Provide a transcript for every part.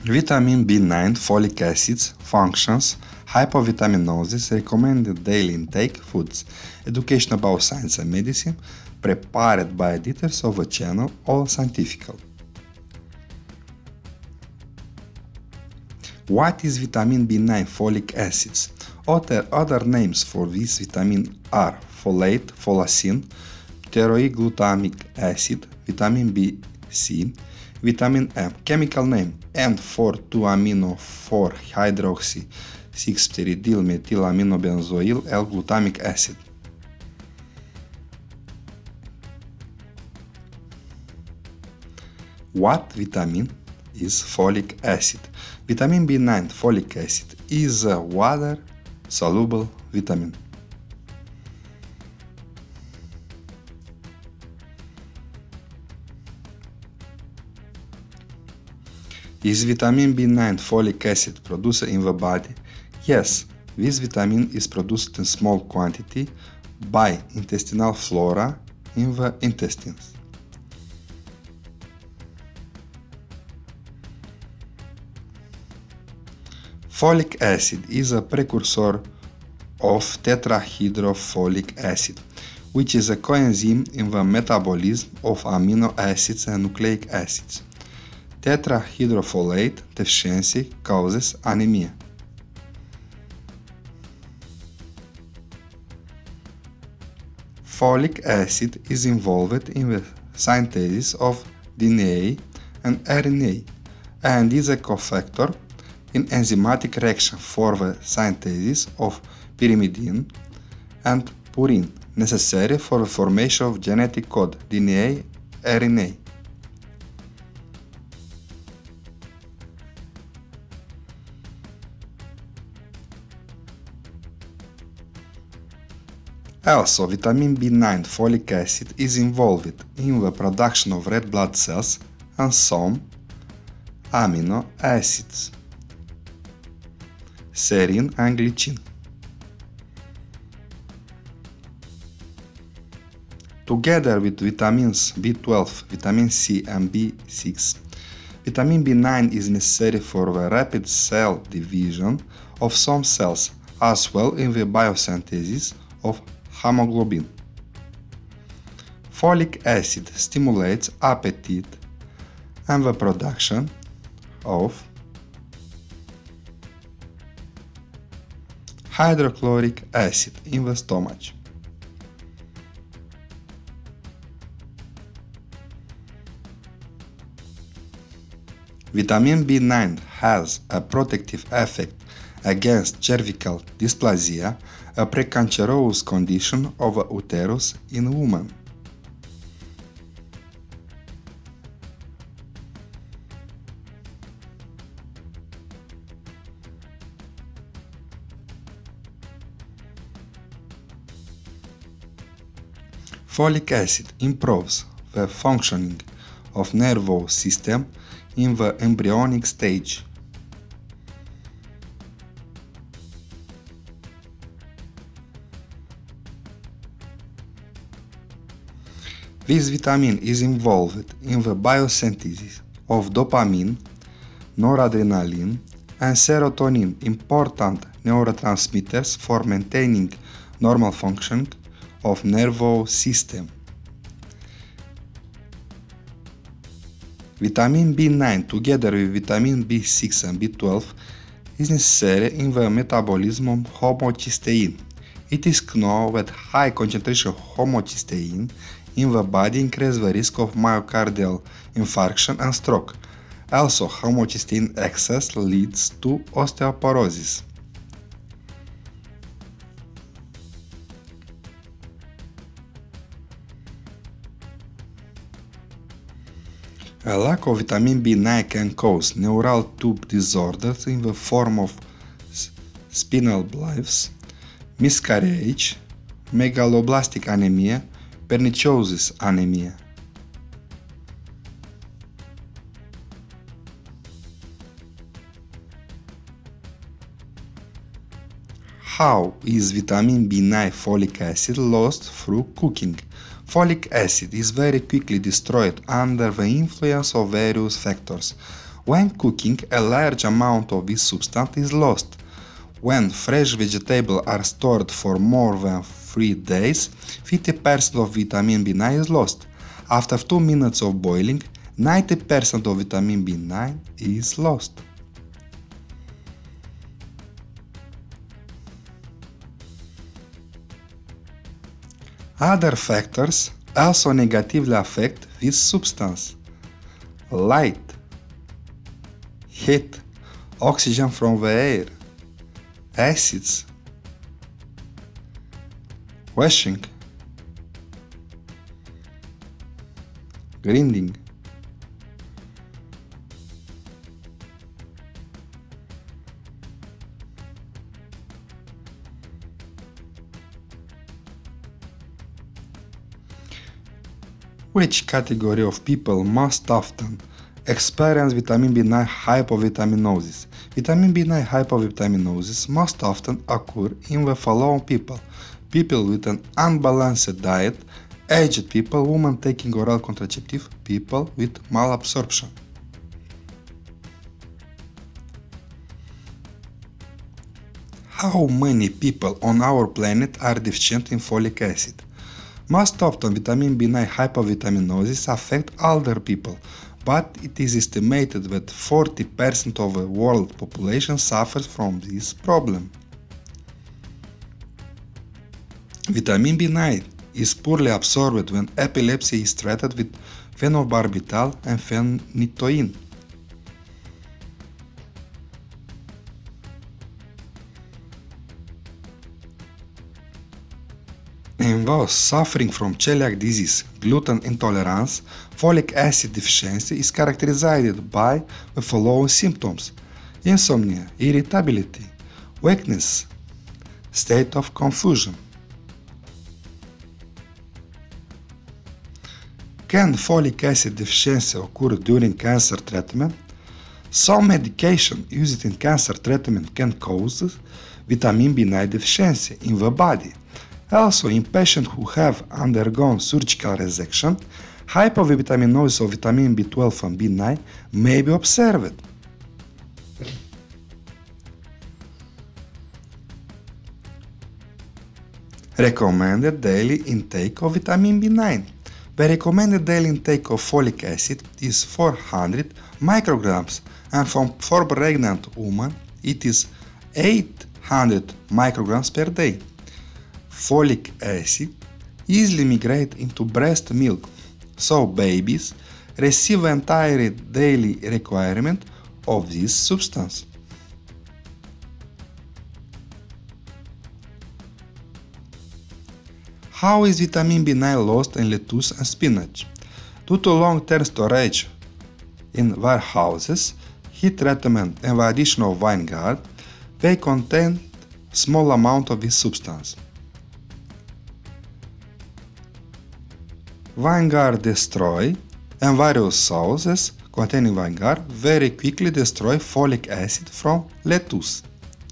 Vitamin B9 folic acids functions, hypovitaminosis, recommended daily intake foods, education about science and medicine, prepared by editors of a channel or scientifical. What is vitamin B9 folic acids? Other names for this vitamin are folate, folacin, pteroylglutamic acid, vitamin B-C, vitamin M. Chemical name N,4,2-amino 4-hydroxy 6-pteridylmethylaminobenzoyl L-glutamic acid. What vitamin is folic acid? Vitamin B9 folic acid is a water-soluble vitamin. Is vitamin B9 folic acid produced in the body? Yes, this vitamin is produced in small quantity by intestinal flora in the intestines. Folic acid is a precursor of tetrahydrofolic acid, which is a coenzyme in the metabolism of amino acids and nucleic acids. Tetrahydrofolate deficiency causes anemia. Folic acid is involved in the synthesis of DNA and RNA and is a cofactor in enzymatic reaction for the synthesis of pyrimidine and purine necessary for the formation of genetic code DNA, RNA. Also, vitamin B9 folic acid is involved in the production of red blood cells and some amino acids, serine and glycine. Together with vitamins B12, vitamin C and B6, vitamin B9 is necessary for the rapid cell division of some cells, as well in the biosynthesis of hemoglobin. Folic acid stimulates appetite and the production of hydrochloric acid in the stomach. Vitamin B9 has a protective effect against cervical dysplasia, a precancerous condition of the uterus in women. Folic acid improves the functioning of nervous system in the embryonic stage. This vitamin is involved in the biosynthesis of dopamine, noradrenaline, and serotonin, important neurotransmitters for maintaining normal functioning of nervous system. Vitamin B9 together with vitamin B6 and B12 is necessary in the metabolism of homocysteine. It is known that high concentration of homocysteine in the body increases the risk of myocardial infarction and stroke. Also, homocysteine excess leads to osteoporosis. A lack of vitamin B9 can cause neural tube disorders in the form of spinal blephs, miscarriage, megaloblastic anemia, pernicious anemia. How is vitamin B9 folic acid lost through cooking? Folic acid is very quickly destroyed under the influence of various factors. When cooking, a large amount of this substance is lost. When fresh vegetables are stored for more than 3 days, 50% of vitamin B9 is lost. After 2 minutes of boiling, 90% of vitamin B9 is lost. Other factors also negatively affect this substance. Light, heat, oxygen from the air, acids, washing, grinding, Which category of people most often experience vitamin B9 hypovitaminosis? Vitamin B9 hypovitaminosis most often occur in the following people: people with an unbalanced diet, aged people, women taking oral contraceptive, people with malabsorption. How many people on our planet are deficient in folic acid? Most often, vitamin B9 hypovitaminosis affect older people, but it is estimated that 40% of the world population suffers from this problem. Vitamin B9 is poorly absorbed when epilepsy is treated with phenobarbital and phenytoin. In those suffering from celiac disease, gluten intolerance, folic acid deficiency is characterized by the following symptoms: insomnia, irritability, weakness, state of confusion. Can folic acid deficiency occur during cancer treatment? Some medication used in cancer treatment can cause vitamin B9 deficiency in the body. Also, in patients who have undergone surgical resection, hypovitaminosis of vitamin B12 and B9 may be observed. Recommended daily intake of vitamin B9. The recommended daily intake of folic acid is 400 micrograms, and for pregnant women it is 800 micrograms per day. Folic acid easily migrates into breast milk, so babies receive entire daily requirement of this substance. How is vitamin B9 lost in lettuce and spinach? Due to long-term storage in warehouses, heat treatment and the addition of vinegar, they contain small amount of this substance. Vinegar destroy, and various sauces containing vinegar very quickly destroy folic acid from lettuce.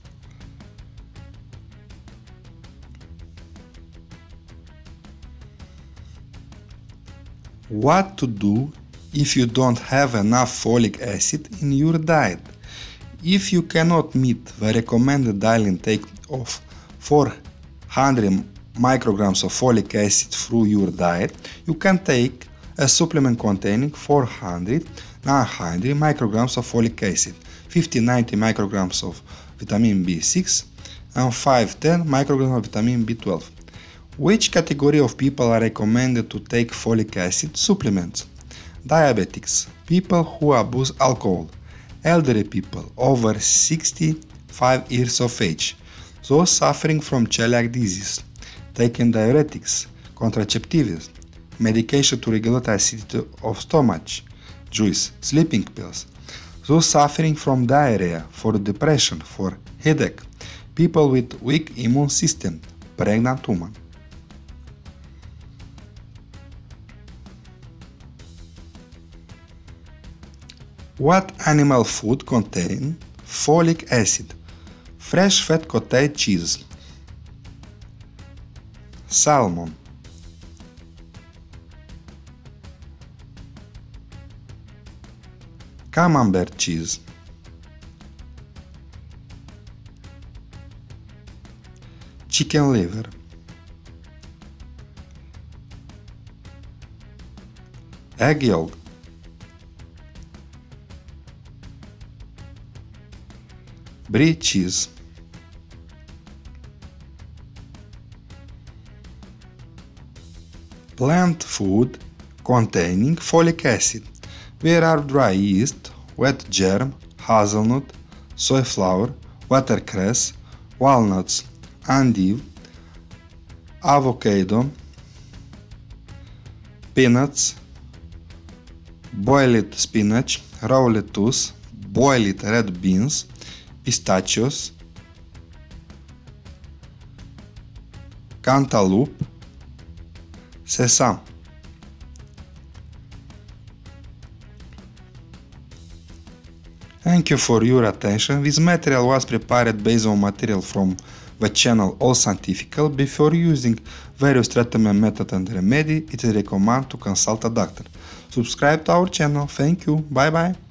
What to do if you don't have enough folic acid in your diet? If you cannot meet the recommended daily intake of 400 micrograms of folic acid through your diet, you can take a supplement containing 400-900 micrograms of folic acid, 50-90 micrograms of vitamin B6, and 5-10 micrograms of vitamin B12. Which category of people are recommended to take folic acid supplements? Diabetics, people who abuse alcohol, elderly people over 65 years of age, those suffering from celiac disease, taking diuretics, contraceptives, medication to regulate acidity of stomach, juice, sleeping pills, those suffering from diarrhea, for depression, for headache, people with weak immune system, pregnant women. What animal food contains folic acid? Fresh fat cottage cheese, salmon, camembert cheese, chicken liver, egg yolk, brie cheese, plant food containing folic acid, where are dry yeast, wet germ, hazelnut, soy flour, watercress, walnuts, endive, avocado, peanuts, boiled spinach, raw lettuce, boiled red beans, pistachios, cantaloupe, sesame. Thank you for your attention. This material was prepared based on material from the channel All Scientifical. Before using various treatment methods and remedy, it is recommended to consult a doctor. Subscribe to our channel. Thank you. Bye bye.